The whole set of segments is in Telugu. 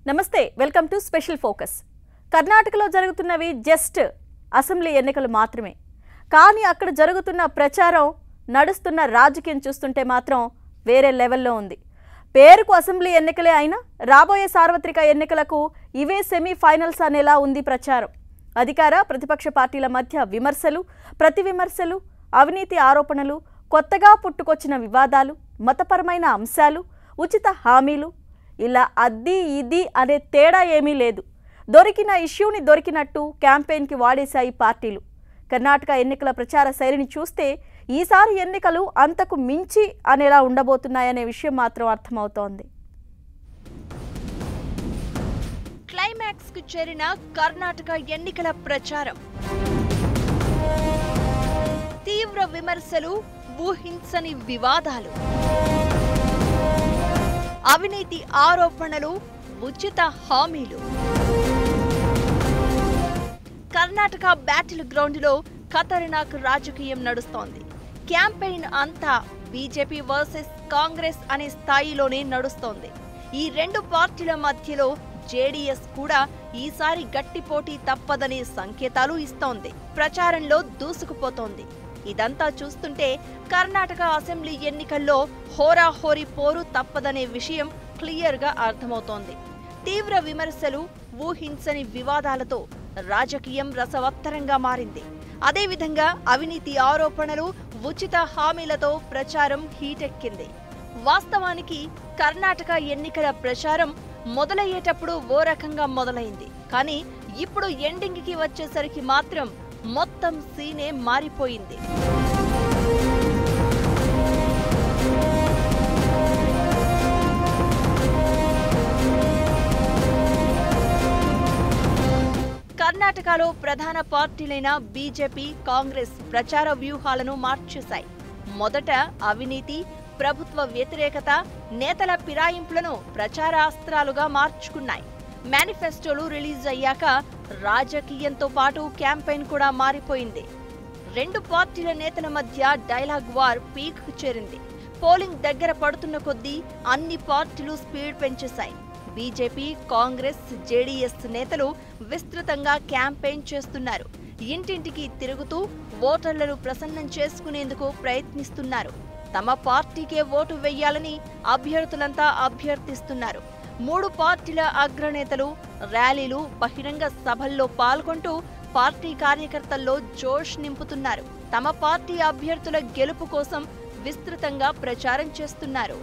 నమస్తే వెల్కమ్ టు స్పెషల్ ఫోకస్. కర్ణాటకలో జరుగుతున్నవి జస్ట్ అసెంబ్లీ ఎన్నికలు మాత్రమే. కానీ అక్కడ జరుగుతున్న ప్రచారం నడుస్తున్న రాజకీయం చూస్తుంటే మాత్రం వేరే లెవెల్లో ఉంది. పేరుకు అసెంబ్లీ ఎన్నికలే అయినా రాబోయే సార్వత్రిక ఎన్నికలకు ఇవే సెమీఫైనల్స్ అనేలా ఉంది ప్రచారం. అధికార ప్రతిపక్ష పార్టీల మధ్య విమర్శలు, ప్రతి విమర్శలు, అవినీతి ఆరోపణలు, కొత్తగా పుట్టుకొచ్చిన వివాదాలు, మతపరమైన అంశాలు, ఉచిత హామీలు, ఇలా అద్దీ ఇది అనే తేడా ఏమీ లేదు. దొరికిన ఇష్యూని దొరికినట్టు క్యాంపెయిన్కి వాడేశాయి పార్టీలు. కర్ణాటక ఎన్నికల ప్రచార శైలిని చూస్తే ఈసారి ఎన్నికలు అంతకు మించి అనేలా ఉండబోతున్నాయనే విషయం మాత్రం అర్థమవుతోంది. క్లైమాక్స్ కు చేరిన కర్ణాటక ఎన్నికల ప్రచారం, తీవ్ర విమర్శలు, ఊహించని వివాదాలు, అవినీతి ఆరోపణలు, ఉచిత హామీలు. కర్ణాటక బ్యాటిల్ గ్రౌండ్ లో ఖతర్నాక్ రాజకీయం నడుస్తోంది. క్యాంపెయిన్ అంతా బీజేపీ వర్సెస్ కాంగ్రెస్ అనే స్థాయిలోనే నడుస్తోంది. ఈ రెండు పార్టీల మధ్యలో జేడీఎస్ కూడా ఈసారి గట్టి పోటీ తప్పదనే సంకేతాలు ఇస్తోంది. ప్రచారంలో దూసుకుపోతోంది. ఇదంతా చూస్తుంటే కర్ణాటక అసెంబ్లీ ఎన్నికల్లో హోరాహోరీ పోరు తప్పదనే విషయం క్లియర్ గా అర్థమవుతోంది. తీవ్ర విమర్శలు, ఊహించని వివాదాలతో రాజకీయం రసవత్తరంగా మారింది. అదేవిధంగా అవినీతి ఆరోపణలు, ఉచిత హామీలతో ప్రచారం హీటెక్కింది. వాస్తవానికి కర్ణాటక ఎన్నికల ప్రచారం మొదలయ్యేటప్పుడు ఓ రకంగా మొదలైంది. కానీ ఇప్పుడు ఎండింగ్ కి వచ్చేసరికి మాత్రం మొత్తం సీనే మారిపోయింది. కర్ణాటకలో ప్రధాన పార్టీలైన బీజేపీ, కాంగ్రెస్ ప్రచార వ్యూహాలను మార్చేశాయి. మొదట అవినీతి, ప్రభుత్వ వ్యతిరేకత, నేతల ఫిరాయింపులను ప్రచారాస్త్రాలుగా మార్చుకున్నాయి. మేనిఫెస్టోలు రిలీజ్ అయ్యాక రాజకీయంతో పాటు క్యాంపెయిన్ కూడా మారిపోయింది. రెండు పార్టీల నేతల మధ్య డైలాగ్ వార్ పీక్ కు చేరింది. పోలింగ్ దగ్గర పడుతున్న కొద్దీ అన్ని పార్టీలు స్పీడ్ పెంచేశాయి. బీజేపీ, కాంగ్రెస్, జేడీఎస్ నేతలు విస్తృతంగా క్యాంపెయిన్ చేస్తున్నారు. ఇంటింటికి తిరుగుతూ ఓటర్లను ప్రసన్నం చేసుకునేందుకు ప్రయత్నిస్తున్నారు. తమ పార్టీకే ఓటు వెయ్యాలని అభ్యర్థులంతా అభ్యర్థిస్తున్నారు. మూడు పార్టీల అగ్రనేతలు ర్యాలీలు, బహిరంగ సభల్లో పాల్గొంటూ పార్టీ కార్యకర్తల్లో జోష్ నింపుతున్నారు. తమ పార్టీ అభ్యర్థుల గెలుపు కోసం విస్తృతంగా ప్రచారం చేస్తున్నారు.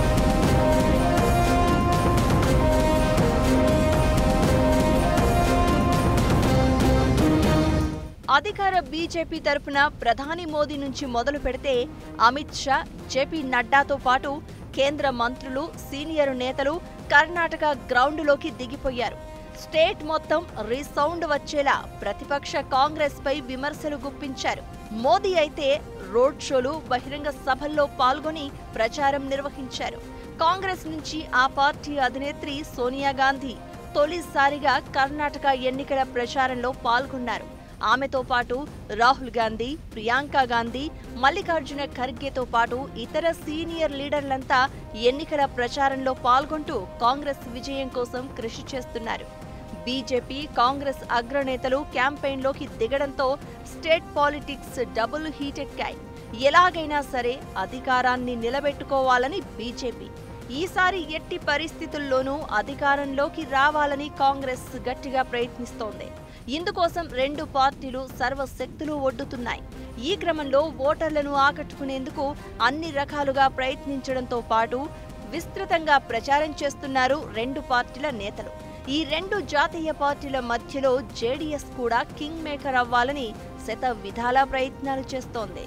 అధికార బీజేపీ తరపున ప్రధాని మోదీ నుంచి మొదలు పెడితే అమిత్ షా, జేపీ నడ్డాతో పాటు కేంద్ర మంత్రులు, సీనియర్ నేతలు కర్ణాటక గ్రౌండ్లోకి దిగిపోయారు. స్టేట్ మొత్తం రీసౌండ్ వచ్చేలా ప్రతిపక్ష కాంగ్రెస్ పై విమర్శలు గుప్పించారు. మోదీ అయితే రోడ్ షోలు, బహిరంగ సభల్లో పాల్గొని ప్రచారం నిర్వహించారు. కాంగ్రెస్ నుంచి ఆ పార్టీ అధినేత్రి సోనియా గాంధీ తొలిసారిగా కర్ణాటక ఎన్నికల ప్రచారంలో పాల్గొన్నారు. ఆమెతో పాటు రాహుల్ గాంధీ, ప్రియాంక గాంధీ, మల్లికార్జున ఖర్గేతో పాటు ఇతర సీనియర్ లీడర్లంతా ఎన్నికల ప్రచారంలో పాల్గొంటూ కాంగ్రెస్ విజయం కోసం కృషి చేస్తున్నారు. బీజేపీ, కాంగ్రెస్ అగ్రనేతలు క్యాంపెయిన్లోకి దిగడంతో స్టేట్ పాలిటిక్స్ డబుల్ హీటెక్కాయి. ఎలాగైనా సరే అధికారాన్ని నిలబెట్టుకోవాలని బీజేపీ, ఈసారి ఎట్టి పరిస్థితుల్లోనూ అధికారంలోకి రావాలని కాంగ్రెస్ గట్టిగా ప్రయత్నిస్తోంది. ఇందుకోసం రెండు పార్టీలు సర్వశక్తులు ఒడ్డుతున్నాయి. ఈ క్రమంలో ఓటర్లను ఆకట్టుకునేందుకు అన్ని రకాలుగా ప్రయత్నించడంతో పాటు విస్తృతంగా ప్రచారం చేస్తున్నారు రెండు పార్టీల నేతలు. ఈ రెండు జాతీయ పార్టీల మధ్యలో జేడీఎస్ కూడా కింగ్ మేకర్ అవ్వాలని శత విధాలా ప్రయత్నాలు చేస్తోంది.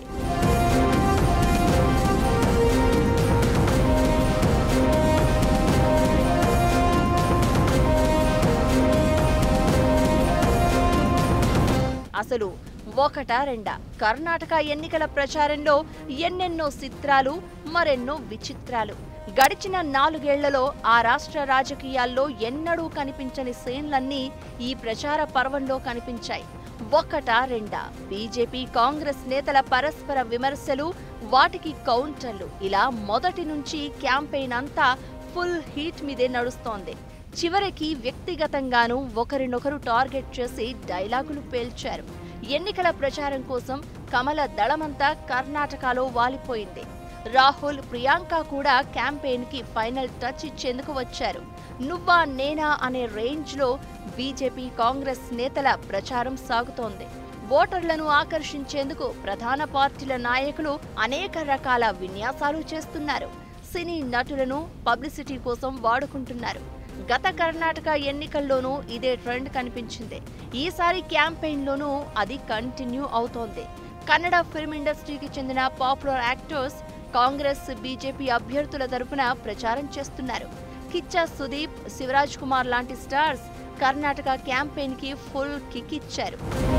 అసలు ఒకటా రెండా కర్ణాటక ఎన్నికల ప్రచారంలో ఎన్నెన్నో చిత్రాలు, మరెన్నో విచిత్రాలు. గడిచిన 4 ఏళ్లలో ఆ రాష్ట్ర రాజకీయాల్లో ఎన్నడూ కనిపించని సీన్లన్నీ ఈ ప్రచార పర్వంలో కనిపించాయి. ఒకటా రెండా బీజేపీ, కాంగ్రెస్ నేతల పరస్పర విమర్శలు, వాటికి కౌంటర్లు, ఇలా మొదటి నుంచి క్యాంపెయిన్ అంతా ఫుల్ హీట్ మీదే నడుస్తోంది. చివరికి వ్యక్తిగతంగానూ ఒకరినొకరు టార్గెట్ చేసి డైలాగులు పేల్చారు. ఎన్నికల ప్రచారం కోసం కమల దళమంతా కర్ణాటకలో వాలిపోయింది. రాహుల్, ప్రియాంక కూడా క్యాంపెయిన్ కి ఫైనల్ టచ్ ఇచ్చేందుకు వచ్చారు. నువ్వా నేనా అనే రేంజ్ లో బీజేపీ, కాంగ్రెస్ నేతల ప్రచారం సాగుతోంది. ఓటర్లను ఆకర్షించేందుకు ప్రధాన పార్టీల నాయకులు అనేక రకాల విన్యాసాలు చేస్తున్నారు. సినీ నటులను పబ్లిసిటీ కోసం వాడుకుంటున్నారు. గత కర్ణాటక ఎన్నికల్లోనూ ఇదే ట్రెండ్ కనిపించింది. ఈసారి క్యాంపెయిన్లోనూ అది కంటిన్యూ అవుతోంది. కన్నడ ఫిల్మ్ ఇండస్ట్రీకి చెందిన పాపులర్ యాక్టర్స్ కాంగ్రెస్, బీజేపీ అభ్యర్థుల తరపున ప్రచారం చేస్తున్నారు. కిచ్చా సుదీప్, శివరాజ్ కుమార్ లాంటి స్టార్స్ కర్ణాటక క్యాంపెయిన్ కి ఫుల్ కిక్ ఇచ్చారు.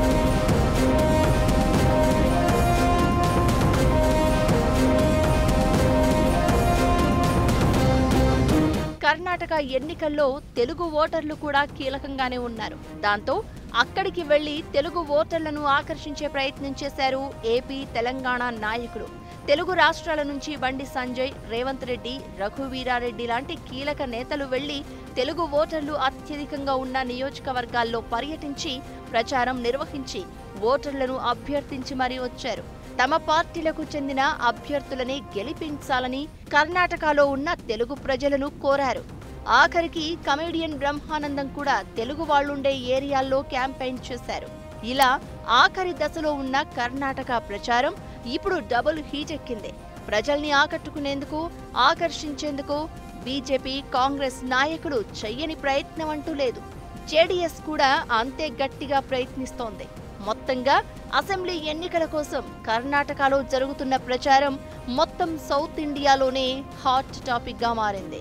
కర్ణాటక ఎన్నికల్లో తెలుగు ఓటర్లు కూడా కీలకంగానే ఉన్నారు. దాంతో అక్కడికి వెళ్లి తెలుగు ఓటర్లను ఆకర్షించే ప్రయత్నం చేశారు ఏపీ, తెలంగాణ నాయకులు. తెలుగు రాష్ట్రాల నుంచి బండి సంజయ్, రేవంత్ రెడ్డి, రఘువీరారెడ్డి లాంటి కీలక నేతలు వెళ్లి తెలుగు ఓటర్లు అత్యధికంగా ఉన్న నియోజకవర్గాల్లో పర్యటించి ప్రచారం నిర్వహించి ఓటర్లను అభ్యర్థించి మరీ వచ్చారు. తమ పార్టీలకు చెందిన అభ్యర్థులని గెలిపించాలని కర్ణాటకలో ఉన్న తెలుగు ప్రజలను కోరారు. ఆఖరికి కమెడియన్ బ్రహ్మానందం కూడా తెలుగు వాళ్లుండే ఏరియాల్లో క్యాంపెయిన్ చేశారు. ఇలా ఆఖరి దశలో ఉన్న కర్ణాటక ప్రచారం ఇప్పుడు డబుల్ హీట్ ఎక్కింది. ప్రజల్ని ఆకట్టుకునేందుకు, ఆకర్షించేందుకు బీజేపీ, కాంగ్రెస్ నాయకులు చెయ్యని ప్రయత్నం అంటూ లేదు. జేడీఎస్ కూడా అంతే గట్టిగా ప్రయత్నిస్తోంది. మొత్తంగా అసెంబ్లీ ఎన్నికల కోసం కర్ణాటకలో జరుగుతున్న ప్రచారం మొత్తం సౌత్ ఇండియాలోనే హాట్ టాపిక్ గా మారింది.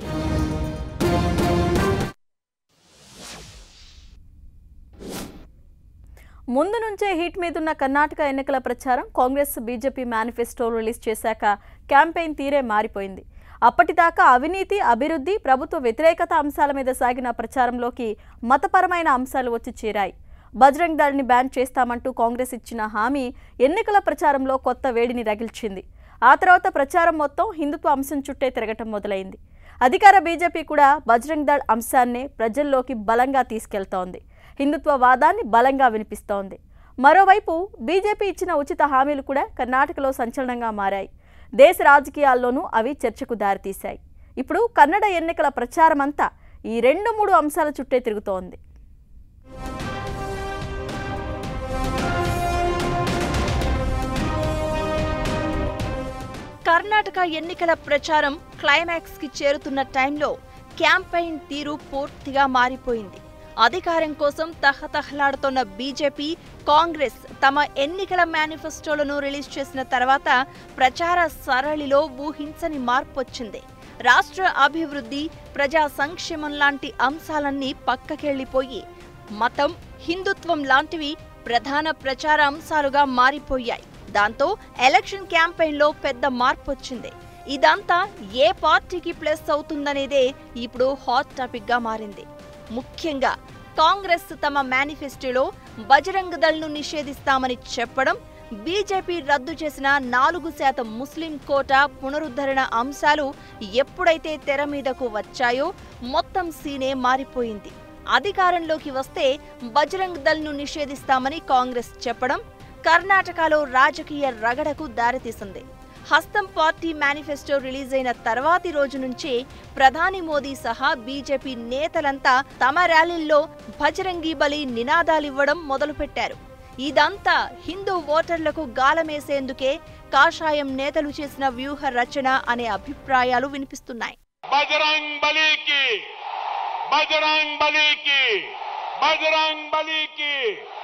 ముందు నుంచే హీట్ మీదున్న కర్ణాటక ఎన్నికల ప్రచారం కాంగ్రెస్, బీజేపీ మేనిఫెస్టో రిలీజ్ చేశాక క్యాంపెయిన్ తీరే మారిపోయింది. అప్పటిదాకా అవినీతి, అభివృద్ధి, ప్రభుత్వ వ్యతిరేకత అంశాల మీద సాగిన ప్రచారంలోకి మతపరమైన అంశాలు వచ్చి చేరాయి. బజరంగ్ దళ్ని బ్యాన్ చేస్తామంటూ కాంగ్రెస్ ఇచ్చిన హామీ ఎన్నికల ప్రచారంలో కొత్త వేడిని రగిల్చింది. ఆ తర్వాత ప్రచారం మొత్తం హిందుత్వ అంశం చుట్టే తిరగటం మొదలైంది. అధికార బీజేపీ కూడా బజరంగ్ దళ్ అంశాన్నే ప్రజల్లోకి బలంగా తీసుకెళ్తోంది. హిందుత్వ వాదాన్ని బలంగా వినిపిస్తోంది. మరోవైపు బీజేపీ ఇచ్చిన ఉచిత హామీలు కూడా కర్ణాటకలో సంచలనంగా మారాయి. దేశ రాజకీయాల్లోనూ అవి చర్చకు దారితీశాయి. ఇప్పుడు కన్నడ ఎన్నికల ప్రచారం అంతా ఈ 2-3 అంశాల చుట్టే తిరుగుతోంది. కర్ణాటక ఎన్నికల ప్రచారం క్లైమాక్స్ కి చేరుతున్న టైంలో క్యాంపెయిన్ తీరు పూర్తిగా మారిపోయింది. అధికారం కోసం తహతహలాడుతున్న బీజేపీ, కాంగ్రెస్ తమ ఎన్నికల మేనిఫెస్టోలను రిలీజ్ చేసిన తర్వాత ప్రచార సరళిలో ఊహించని మార్పు వచ్చింది. రాష్ట్ర అభివృద్ధి, ప్రజా సంక్షేమం లాంటి అంశాలన్నీ పక్కకెళ్లిపోయి మతం, హిందుత్వం లాంటివి ప్రధాన ప్రచార అంశాలుగా మారిపోయాయి. దాంతో ఎలక్షన్ క్యాంపెయిన్లో పెద్ద మార్పు వచ్చింది. ఇదంతా ఏ పార్టీకి ప్లస్ అవుతుందనేదే ఇప్పుడు హాట్ టాపిక్ గా మారింది. ముఖ్యంగా కాంగ్రెస్ తమ మేనిఫెస్టోలో బజరంగ్ దళ్ను నిషేధిస్తామని చెప్పడం, బీజేపీ రద్దు చేసిన 4% ముస్లిం కోటా పునరుద్ధరణ అంశాలు ఎప్పుడైతే తెర మీదకు వచ్చాయో మొత్తం సీనే మారిపోయింది. అధికారంలోకి వస్తే బజరంగ్ దళ్ను నిషేధిస్తామని కాంగ్రెస్ చెప్పడం కర్ణాటకలో రాజకీయ రగడకు దారితీసింది. హస్తం పార్టీ మేనిఫెస్టో రిలీజ్ అయిన తర్వాతి రోజు నుంచే ప్రధాని మోదీ సహా బీజేపీ నేతలంతా తమ ర్యాలీల్లో బజరంగి బలి నినాదాలివ్వడం మొదలుపెట్టారు. ఇదంతా హిందూ ఓటర్లకు గాలమేసేందుకే కాషాయం నేతలు చేసిన వ్యూహ రచన అనే అభిప్రాయాలు వినిపిస్తున్నాయి. బజరంగ్ బలికి, బజరంగ్ బలికి, బజరంగ్ బలికి,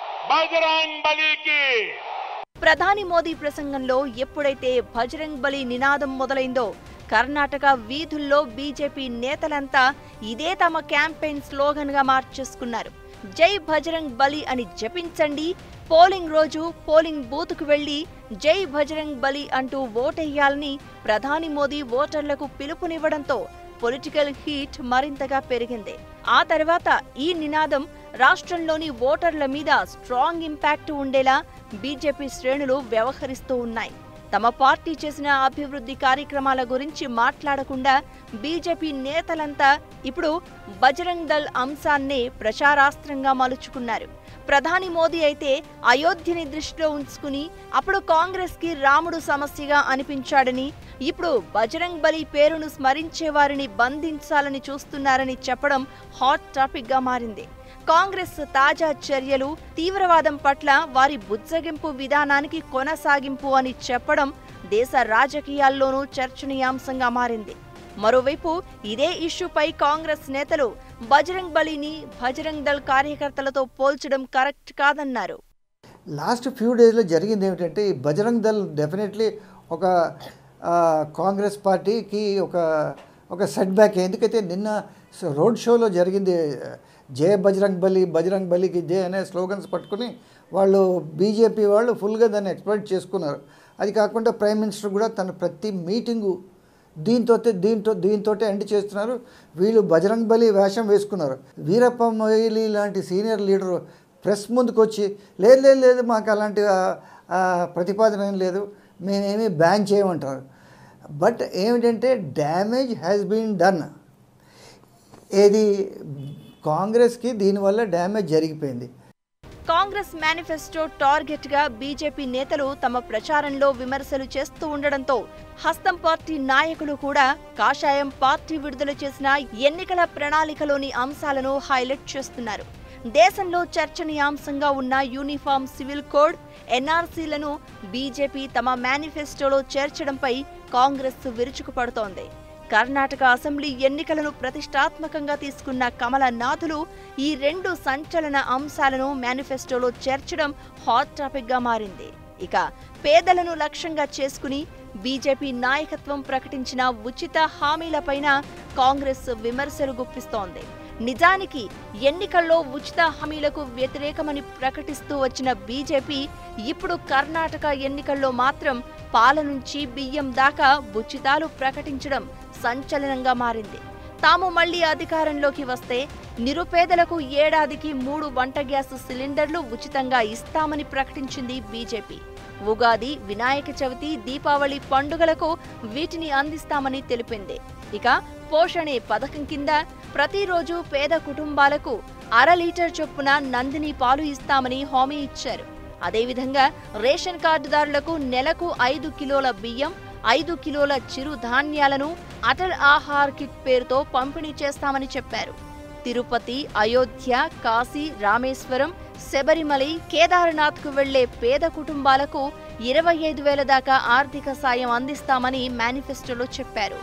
బజరంగ్ బలికి. ప్రధాని మోదీ ప్రసంగంలో ఎప్పుడైతే బజరంగ్ బలి నినాదం మొదలైందో కర్ణాటక వీధుల్లో బీజేపీ నేతలంతా ఇదే తమ క్యాంపెయిన్ స్లోగన్ గా మార్చేసుకున్నారు. జై బజరంగ్ బలి అని జపించండి, పోలింగ్ రోజు పోలింగ్ బూత్కు వెళ్లి జై బజరంగ్ బలి అంటూ ఓటెయ్యాలని ప్రధాని మోదీ ఓటర్లకు పిలుపునివ్వడంతో పొలిటికల్ హీట్ మరింతగా పెరిగింది. ఆ తర్వాత ఈ నినాదం రాష్ట్రంలోని ఓటర్ల మీద స్ట్రాంగ్ ఇంపాక్ట్ ఉండేలా బీజేపీ శ్రేణులు వ్యవహరిస్తూ ఉన్నాయి. తమ పార్టీ చేసిన అభివృద్ధి కార్యక్రమాల గురించి మాట్లాడకుండా బీజేపీ నేతలంతా ఇప్పుడు బజరంగ్ దళ్ అంశాన్నే ప్రచారాస్త్రంగా మలుచుకున్నారు. ప్రధాని మోదీ అయితే అయోధ్యని దృష్టిలో ఉంచుకుని అప్పుడు కాంగ్రెస్ కి రాముడు సమస్యగా అనిపించాడని, ఇప్పుడు బజరంగ్ బలి పేరును స్మరించే వారిని బంధించాలని చూస్తున్నారని చెప్పడం హాట్ టాపిక్ గా మారింది. కాంగ్రెస్ తాజా చర్యలు తీవ్రవాదం పట్ల వారి బుజ్జగింపు విధానానికి కొనసాగింపు అని చెప్పడం దేశ రాజకీయాల్లోనూ చర్చనీయాంశంగా మారింది. మరోవైపు ఇదే ఇష్యూపై కాంగ్రెస్ నేతలు బజరంగ్ బలిని బజరంగ్ దళ్ కార్యకర్తలతో పోల్చడం కరెక్ట్ కాదన్నారు. లాస్ట్ ఫ్యూ డేస్లో జరిగింది ఏమిటంటే ఈ బజరంగ్ దళ్ డెఫినెట్లీ ఒక కాంగ్రెస్ పార్టీకి ఒక సెట్ బ్యాక్. ఎందుకైతే నిన్న రోడ్ షోలో జరిగింది జయ బజరంగ్ బలి, బజరంగ్ బలికి జయ అనే స్లోగన్స్ పట్టుకుని వాళ్ళు బీజేపీ వాళ్ళు ఫుల్గా దాన్ని ఎక్స్ప్లోయిట్ చేసుకున్నారు. అది కాకుండా ప్రైమ్ మినిస్టర్ కూడా తన ప్రతి మీటింగు దీంతో ఎండ్ చేస్తున్నారు. వీళ్ళు బజరంగ్ బలి వేషం వేసుకున్నారు. వీరప్ప మొయిలీ లాంటి సీనియర్ లీడరు ప్రెస్ ముందుకు వచ్చి లేదు మాకు అలాంటి ప్రతిపాదన ఏం లేదు, మేమేమీ బ్యాన్ చేయమంటారు. బట్ ఏమిటంటే డ్యామేజ్ హ్యాస్ బీన్ డన్. ఏది కాంగ్రెస్కి దీనివల్ల డ్యామేజ్ జరిగిపోయింది. కాంగ్రెస్ మేనిఫెస్టో టార్గెట్ గా బీజేపీ నేతలు తమ ప్రచారంలో విమర్శలు చేస్తూ ఉండడంతో హస్తం పార్టీ నాయకులు కూడా కాషాయం పార్టీ విడుదల చేసిన ఎన్నికల ప్రణాళికలోని అంశాలను హైలైట్ చేస్తున్నారు. దేశంలో చర్చనీయాంశంగా ఉన్న యూనిఫామ్ సివిల్ కోడ్, ఎన్ఆర్సీలను బీజేపీ తమ మేనిఫెస్టోలో చేర్చడంపై కాంగ్రెస్ విరుచుకుపడుతోంది. కర్ణాటక అసెంబ్లీ ఎన్నికలను ప్రతిష్టాత్మకంగా తీసుకున్న కమలనాథులు ఈ రెండు సంచలన అంశాలను మేనిఫెస్టోలో చేర్చడం హాట్ టాపిక్ గా మారింది. ఇక పేదలను లక్ష్యంగా చేసుకుని బీజేపీ నాయకత్వం ప్రకటించిన ఉచిత హామీలపైన కాంగ్రెస్ విమర్శలు గుప్పిస్తోంది. నిజానికి ఎన్నికల్లో ఉచిత హామీలకు వ్యతిరేకమని ప్రకటిస్తూ వచ్చిన బీజేపీ ఇప్పుడు కర్ణాటక ఎన్నికల్లో మాత్రం పాల నుంచి బియ్యం దాకా ఉచితాలు ప్రకటించడం సంచలనంగా మారింది. తాము మళ్లీ అధికారంలోకి వస్తే నిరుపేదలకు ఏడాదికి 3 వంట గ్యాస్ సిలిండర్లు ఉచితంగా ఇస్తామని ప్రకటించింది బీజేపీ. ఉగాది, వినాయక చవితి, దీపావళి పండుగలకు వీటిని అందిస్తామని తెలిపింది. ఇక పోషణే పథకం కింద ప్రతిరోజు పేద కుటుంబాలకు 1/2 లీటర్ చొప్పున నందిని పాలు ఇస్తామని హామీ ఇచ్చారు. అదేవిధంగా రేషన్ కార్డుదారులకు నెలకు 5 కిలోల బియ్యం, 5 కిలోల చిరు ధాన్యాలను అటల్ ఆహార్ కిట్ పేరుతో పంపిణీ చేస్తామని చెప్పారు. తిరుపతి, అయోధ్య, కాశీ, రామేశ్వరం, శబరిమలై, కేదార్నాథ్కు వెళ్లే పేద కుటుంబాలకు 25,000 దాకా ఆర్థిక సాయం అందిస్తామని మేనిఫెస్టోలో చెప్పారు.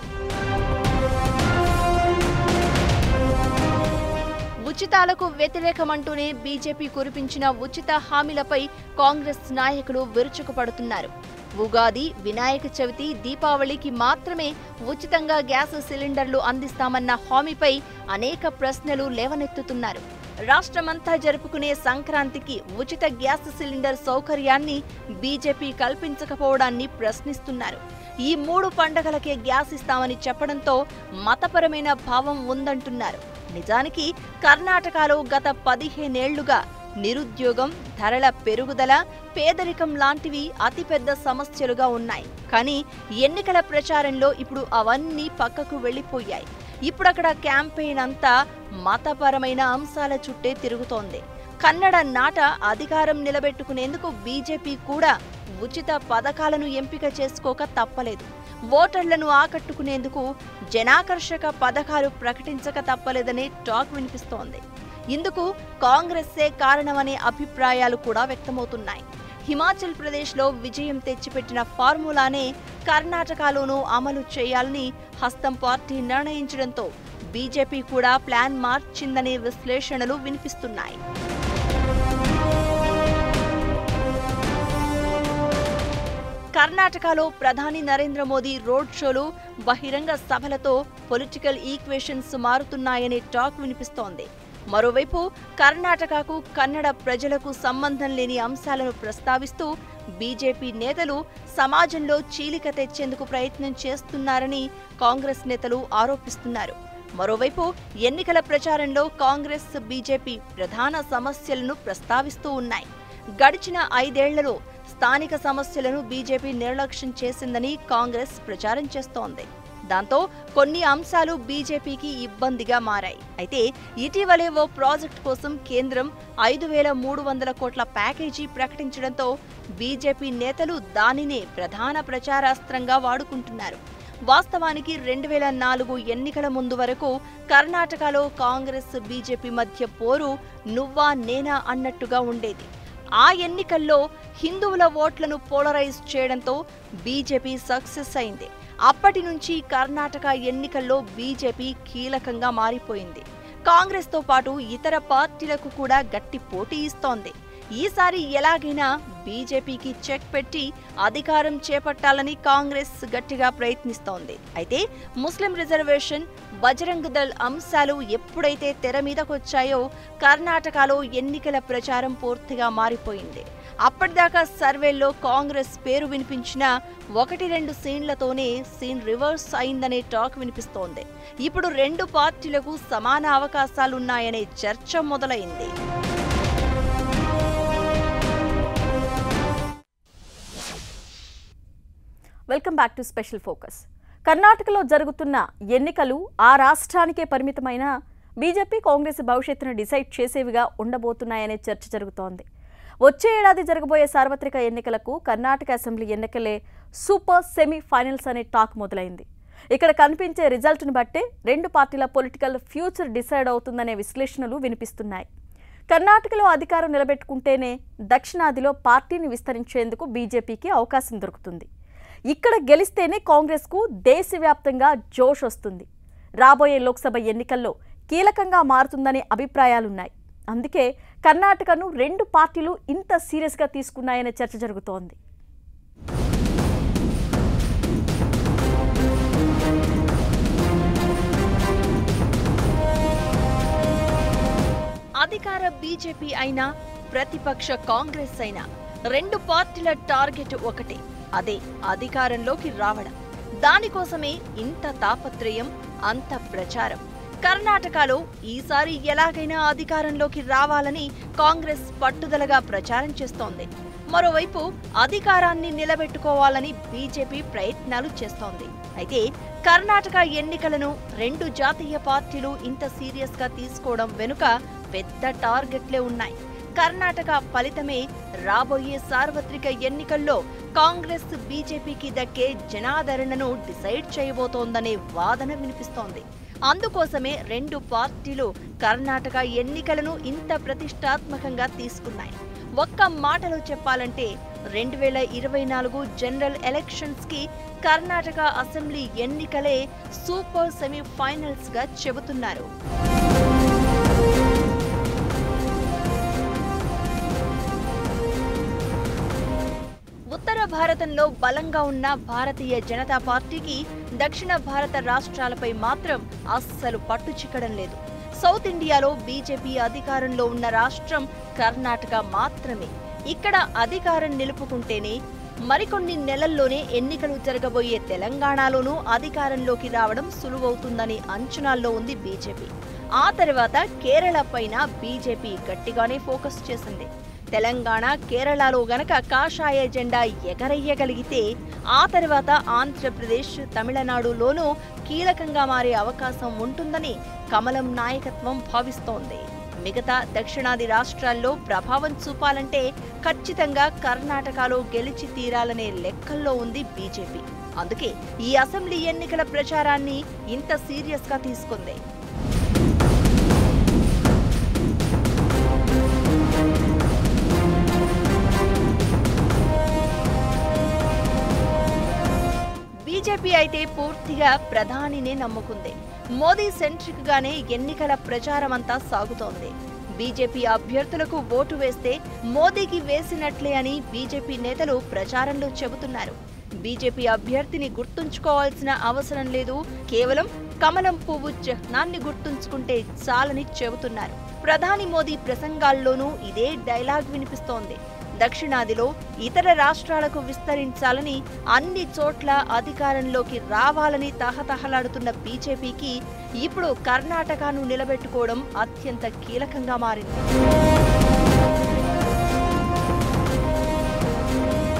ఉచితాలకు వ్యతిరేకమంటూనే బీజేపీ కురిపించిన ఉచిత హామీలపై కాంగ్రెస్ నాయకులు విరుచుకుపడుతున్నారు. ఉగాది, వినాయక చవితి, దీపావళికి మాత్రమే ఉచితంగా గ్యాస్ సిలిండర్లు అందిస్తామన్న హామీపై అనేక ప్రశ్నలు లేవనెత్తుతున్నారు. రాష్ట్రమంతా జరుపుకునే సంక్రాంతికి ఉచిత గ్యాస్ సిలిండర్ సౌకర్యాన్ని బీజేపీ కల్పించకపోవడాన్ని ప్రశ్నిస్తున్నారు. ఈ 3 పండగలకే గ్యాస్ ఇస్తామని చెప్పడంతో మతపరమైన భావం ఉందంటున్నారు. నిజానికి కర్ణాటకలో గత 15 ఏళ్లుగా నిరుద్యోగం, ధరల పెరుగుదల, పేదరికం లాంటివి అతిపెద్ద సమస్యలుగా ఉన్నాయి. కానీ ఎన్నికల ప్రచారంలో ఇప్పుడు అవన్నీ పక్కకు వెళ్లిపోయాయి. ఇప్పుడక్కడ క్యాంపెయిన్ అంతా మతపరమైన అంశాల చుట్టే తిరుగుతోంది. కన్నడ నాట అధికారం నిలబెట్టుకునేందుకు బీజేపీ కూడా ఉచిత పథకాలను ఎంపిక చేసుకోక తప్పలేదు. ఓటర్లను ఆకట్టుకునేందుకు జనాకర్షక పథకాలు ప్రకటించక తప్పలేదనే టాక్ వినిపిస్తోంది. ఇందుకు కాంగ్రెస్సే కారణమనే అభిప్రాయాలు కూడా వ్యక్తమవుతున్నాయి. హిమాచల్ ప్రదేశ్లో విజయం తెచ్చిపెట్టిన ఫార్ములానే కర్ణాటకలోనూ అమలు చేయాలని హస్తం పార్టీ నిర్ణయించడంతో బీజేపీ కూడా ప్లాన్ మార్చిందనే విశ్లేషణలు వినిపిస్తున్నాయి. కర్ణాటకలో ప్రధాని నరేంద్ర మోదీ రోడ్ షోలు, బహిరంగ సభలతో పొలిటికల్ ఈక్వేషన్స్ మారుతున్నాయనే టాక్ వినిపిస్తోంది. మరోవైపు కర్ణాటకకు, కన్నడ ప్రజలకు సంబంధం లేని అంశాలను ప్రస్తావిస్తూ బీజేపీ నేతలు సమాజంలో చీలిక తెచ్చేందుకు ప్రయత్నం చేస్తున్నారని కాంగ్రెస్ నేతలు ఆరోపిస్తున్నారు. మరోవైపు ఎన్నికల ప్రచారంలో కాంగ్రెస్, బీజేపీ ప్రధాన సమస్యలను ప్రస్తావిస్తూ ఉన్నాయి. గడిచిన 5 ఏళ్లలో స్థానిక సమస్యలను బీజేపీ నిర్లక్ష్యం చేసిందని కాంగ్రెస్ ప్రచారం చేస్తోంది. దాంతో కొన్ని అంశాలు బీజేపీకి ఇబ్బందిగా మారాయి. అయితే ఇటీవలే ఓ ప్రాజెక్టు కోసం కేంద్రం 5,300 కోట్ల ప్యాకేజీ ప్రకటించడంతో బీజేపీ నేతలు దానినే ప్రధాన ప్రచారాస్త్రంగా వాడుకుంటున్నారు. వాస్తవానికి 2004 ఎన్నికల ముందు వరకు కర్ణాటకలో కాంగ్రెస్ బీజేపీ మధ్య పోరు నువ్వా నేనా అన్నట్టుగా ఉండేది. ఆ ఎన్నికల్లో హిందువుల ఓట్లను పోలరైజ్ చేయడంతో బీజేపీ సక్సెస్ అయింది. అప్పటి నుంచి కర్ణాటక ఎన్నికల్లో బీజేపీ కీలకంగా మారిపోయింది. కాంగ్రెస్తో పాటు ఇతర పార్టీలకు కూడా గట్టి పోటీ ఇస్తోంది. ఈసారి ఎలాగైనా బీజేపీకి చెక్ పెట్టి అధికారం చేపట్టాలని కాంగ్రెస్ గట్టిగా ప్రయత్నిస్తోంది. అయితే ముస్లిం రిజర్వేషన్, బజరంగ్ దళ్ అంశాలు ఎప్పుడైతే తెర మీదకొచ్చాయో కర్ణాటకలో ఎన్నికల ప్రచారం పూర్తిగా మారిపోయింది. అప్పటిదాకా సర్వేల్లో కాంగ్రెస్ పేరు వినిపించిన 1-2 సీన్లతోనే సీన్ రివర్స్ అయిందనే టాక్ వినిపిస్తోంది. ఇప్పుడు 2 పార్టీలకు సమాన అవకాశాలున్నాయనే చర్చ మొదలైంది. Welcome back to special focus. కర్ణాటకలో జరుగుతున్న ఎన్నికలు ఆ రాష్ట్రానికే పరిమితమైన బీజేపీ కాంగ్రెస్ భవిష్యత్తును డిసైడ్ చేసేవిగా ఉండబోతున్నాయనే చర్చ జరుగుతోంది. వచ్చే ఏడాది జరగబోయే సార్వత్రిక ఎన్నికలకు కర్ణాటక అసెంబ్లీ ఎన్నికలే సూపర్ సెమీ ఫైనల్స్ అనే టాక్ మొదలైంది. ఇక్కడ కనిపించే రిజల్ట్ను బట్టే 2 పార్టీల పొలిటికల్ ఫ్యూచర్ డిసైడ్ అవుతుందనే విశ్లేషణలు వినిపిస్తున్నాయి. కర్ణాటకలో అధికారం నిలబెట్టుకుంటేనే దక్షిణాదిలో పార్టీని విస్తరించేందుకు బీజేపీకి అవకాశం దొరుకుతుంది. ఇక్కడ గెలిస్తేనే కాంగ్రెస్కు దేశవ్యాప్తంగా జోష్ వస్తుంది. రాబోయే లోక్సభ ఎన్నికల్లో కీలకంగా మారుతుందనే అభిప్రాయాలున్నాయి. అందుకే కర్ణాటకను 2 పార్టీలు ఇంత సీరియస్గా తీసుకున్నాయనే చర్చ జరుగుతోంది. అధికార బీజేపీ అయినా ప్రతిపక్ష కాంగ్రెస్ అయినా 2 పార్టీల టార్గెట్ ఒకటే, అదే అధికారంలోకి రావడం. దానికోసమే ఇంత తాపత్రయం, అంత ప్రచారం. కర్ణాటకలో ఈసారి ఎలాగైనా అధికారంలోకి రావాలని కాంగ్రెస్ పట్టుదలగా ప్రచారం చేస్తోంది. మరోవైపు అధికారాన్ని నిలబెట్టుకోవాలని బీజేపీ ప్రయత్నాలు చేస్తోంది. అయితే కర్ణాటక ఎన్నికలను 2 జాతీయ పార్టీలు ఇంత సీరియస్గా తీసుకోవడం వెనుక పెద్ద టార్గెట్లే ఉన్నాయి. కర్ణాటక ఫలితమే రాబోయే సార్వత్రిక ఎన్నికల్లో కాంగ్రెస్ బీజేపీకి దక్కే జనాదరణను డిసైడ్ చేయబోతోందనే వాదన వినిపిస్తోంది. అందుకోసమే 2 పార్టీలు కర్ణాటక ఎన్నికలను ఇంత ప్రతిష్టాత్మకంగా తీసుకున్నాయి. ఒక్క మాటలో చెప్పాలంటే 2024 జనరల్ ఎలక్షన్స్ కి కర్ణాటక అసెంబ్లీ ఎన్నికలే సూపర్ సెమీఫైనల్స్ గా చెబుతున్నారు. ఉత్తర భారతంలో బలంగా ఉన్న భారతీయ జనతా పార్టీకి దక్షిణ భారత రాష్ట్రాలపై మాత్రం అస్సలు పట్టు చిక్కడం లేదు. సౌత్ ఇండియాలో బీజేపీ అధికారంలో ఉన్న రాష్ట్రం కర్ణాటక మాత్రమే. ఇక్కడ అధికారం నిలుపుకుంటేనే మరికొన్ని నెలల్లోనే ఎన్నికలు జరగబోయే తెలంగాణలోనూ అధికారంలోకి రావడం సులువవుతుందని అంచనాల్లో ఉంది బీజేపీ. ఆ తర్వాత కేరళ పైన బీజేపీ గట్టిగానే ఫోకస్ చేసింది. తెలంగాణ, కేరళలో గనక కాషాయ జెండా ఎగరయ్యగలిగితే ఆ తర్వాత ఆంధ్రప్రదేశ్, తమిళనాడులోనూ కీలకంగా మారే అవకాశం ఉంటుందని కమలం నాయకత్వం భావిస్తోంది. మిగతా దక్షిణాది రాష్ట్రాల్లో ప్రభావం చూపాలంటే ఖచ్చితంగా కర్ణాటకలో గెలిచి తీరాలనే లెక్కల్లో ఉంది బీజేపీ. అందుకే ఈ అసెంబ్లీ ఎన్నికల ప్రచారాన్ని ఇంత సీరియస్గా తీసుకుంది. బీజేపీ అయితే పూర్తిగా ప్రధానినే నమ్ముకుంది. మోదీ సెంట్రిక్ గానే ఎన్నికల ప్రచారమంతా సాగుతోంది. బీజేపీ అభ్యర్థులకు ఓటు వేస్తే మోదీకి వేసినట్లే అని బీజేపీ నేతలు ప్రచారంలో చెబుతున్నారు. బీజేపీ అభ్యర్థిని గుర్తుంచుకోవాల్సిన అవసరం లేదు, కేవలం కమలం పువ్వు చిహ్నాన్ని గుర్తుంచుకుంటే చాలని చెబుతున్నారు. ప్రధాని మోదీ ప్రసంగాల్లోనూ ఇదే డైలాగ్ వినిపిస్తోంది. దక్షిణాదిలో ఇతర రాష్ట్రాలకు విస్తరించాలని, అన్ని చోట్ల అధికారంలోకి రావాలని తహతహలాడుతున్న బీజేపీకి ఇప్పుడు కర్ణాటకను నిలబెట్టుకోవడం అత్యంత కీలకంగా మారింది.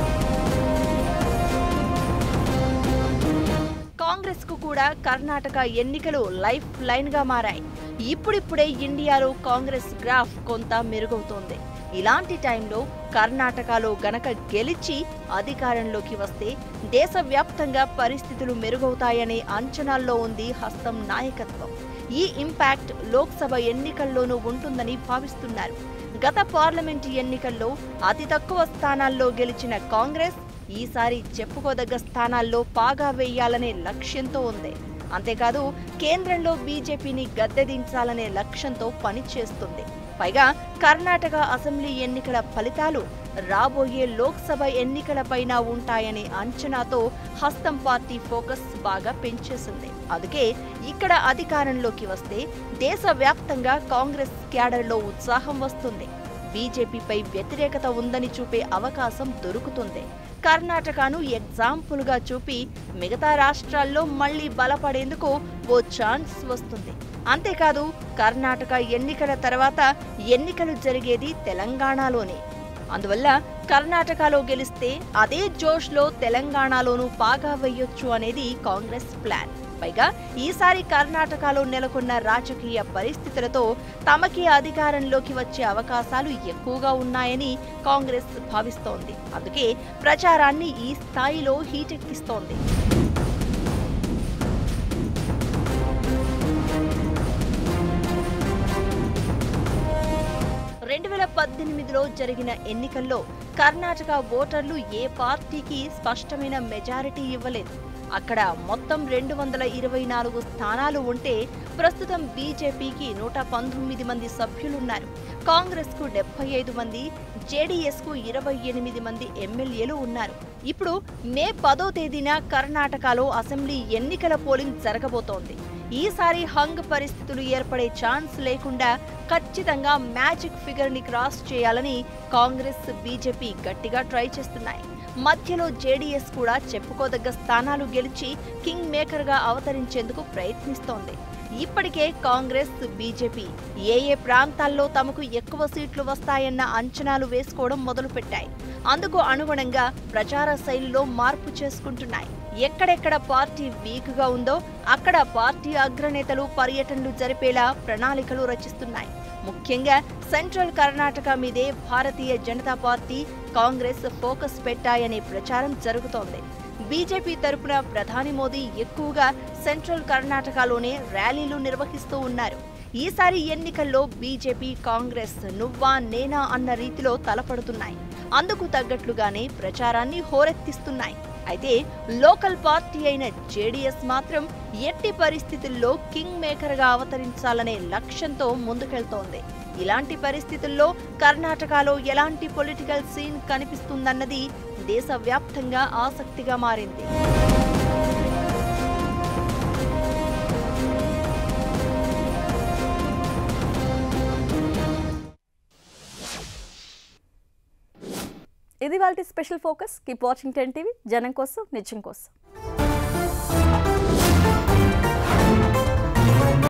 కూడా కర్ణాటక ఎన్నికలు లైఫ్ లైన్గా మారాయి. ఇప్పుడిప్పుడే ఇండియాలో కాంగ్రెస్ గ్రాఫ్ కొంత మెరుగవుతోంది. ఇలాంటి టైంలో కర్ణాటకలో గనక గెలిచి అధికారంలోకి వస్తే దేశవ్యాప్తంగా పరిస్థితులు మెరుగవుతాయనే అంచనాల్లో ఉంది హస్తం నాయకత్వం. ఈ ఇంపాక్ట్ లోక్సభ ఎన్నికల్లోనూ ఉంటుందని భావిస్తున్నారు. గత పార్లమెంటు ఎన్నికల్లో అతి తక్కువ స్థానాల్లో గెలిచిన కాంగ్రెస్ ఈసారి చెప్పుకోదగ్గ స్థానాల్లో పాగా వేయాలనే లక్ష్యంతో ఉంది. అంతేకాదు కేంద్రంలో బీజేపీని గద్దెదించాలనే లక్ష్యంతో పనిచేస్తుంది. పైగా కర్ణాటక అసెంబ్లీ ఎన్నికల ఫలితాలు రాబోయే లోక్సభ ఎన్నికలపైన ఉంటాయనే అంచనాతో హస్తం పార్టీ ఫోకస్ బాగా పెంచేసింది. అందుకే ఇక్కడ అధికారంలోకి వస్తే దేశవ్యాప్తంగా కాంగ్రెస్ క్యాడర్లో ఉత్సాహం వస్తుంది. బీజేపీపై వ్యతిరేకత ఉందని చూపే అవకాశం దొరుకుతుంది. కర్ణాటకను ఎగ్జాంపుల్గా చూపి మిగతా రాష్ట్రాల్లో మళ్లీ బలపడేందుకు ఓ ఛాన్స్ వస్తుంది. అంతేకాదు కర్ణాటక ఎన్నికల తర్వాత ఎన్నికలు జరిగేది తెలంగాణలోనే. అందువల్ల కర్ణాటకలో గెలిస్తే అదే జోష్లో తెలంగాణలోనూ పాగా వేయొచ్చు అనేది కాంగ్రెస్ ప్లాన్. పైగా ఈసారి కర్ణాటకలో నెలకొన్న రాజకీయ పరిస్థితులతో తమకే అధికారంలోకి వచ్చే అవకాశాలు ఎక్కువగా ఉన్నాయని కాంగ్రెస్ భావిస్తోంది. అందుకే ప్రచారాన్ని ఈ స్థాయిలో హీటెక్కిస్తోంది. 2018లో జరిగిన ఎన్నికల్లో కర్ణాటక ఓటర్లు ఏ పార్టీకి స్పష్టమైన మెజారిటీ ఇవ్వలేదు. అక్కడ మొత్తం 224 స్థానాలు ఉంటే ప్రస్తుతం బీజేపీకి 119 మంది సభ్యులున్నారు. కాంగ్రెస్కు 75 మంది, జేడీఎస్కు 28 మంది ఎమ్మెల్యేలు ఉన్నారు. ఇప్పుడు మే 10వ తేదీన కర్ణాటకలో అసెంబ్లీ ఎన్నికల పోలింగ్ జరగబోతోంది. ఈసారి హంగ్ పరిస్థితులు ఏర్పడే ఛాన్స్ లేకుండా ఖచ్చితంగా మ్యాజిక్ ఫిగర్ ని క్రాస్ చేయాలని కాంగ్రెస్, బీజేపీ గట్టిగా ట్రై చేస్తున్నాయి. మధ్యలో జేడీఎస్ కూడా చెప్పుకోదగ్గ స్థానాలు గెలిచి కింగ్ మేకర్ గా అవతరించేందుకు ప్రయత్నిస్తోంది. ఇప్పటికే కాంగ్రెస్, బీజేపీ ఏ ప్రాంతాల్లో తమకు ఎక్కువ సీట్లు వస్తాయన్న అంచనాలు వేసుకోవడం మొదలుపెట్టాయి. అందుకు అనుగుణంగా ప్రచార శైలిలో మార్పు చేసుకుంటున్నాయి. ఎక్కడెక్కడ పార్టీ వీక్గా ఉందో అక్కడ పార్టీ అగ్రనేతలు పర్యటనలు జరిపేలా ప్రణాళికలు రచిస్తున్నాయి. ముఖ్యంగా సెంట్రల్ కర్ణాటక మీదే భారతీయ జనతా పార్టీ, కాంగ్రెస్ ఫోకస్ పెట్టాయనే ప్రచారం జరుగుతోంది. బీజేపీ తరపున ప్రధాని మోదీ ఎక్కువగా సెంట్రల్ కర్ణాటకలోనే ర్యాలీలు నిర్వహిస్తూ ఉన్నారు. ఈసారి ఎన్నికల్లో బీజేపీ, కాంగ్రెస్ నువ్వా నేనా అన్న రీతిలో తలపడుతున్నాయి. అందుకు తగ్గట్లుగానే ప్రచారాన్ని హోరెత్తిస్తున్నాయి. అయితే లోకల్ పార్టీ అయిన జేడీఎస్ మాత్రం ఎట్టి పరిస్థితుల్లో కింగ్ మేకర్ గా అవతరించాలనే లక్ష్యంతో ముందుకెళ్తోంది. ఇలాంటి పరిస్థితుల్లో కర్ణాటకలో ఎలాంటి పొలిటికల్ సీన్ కనిపిస్తుందన్నది దేశవ్యాప్తంగా ఆసక్తిగా మారింది. ఇది వాళ్ళ special focus. Keep watching 10 TV, జనం కోసం, నిజం కోసం.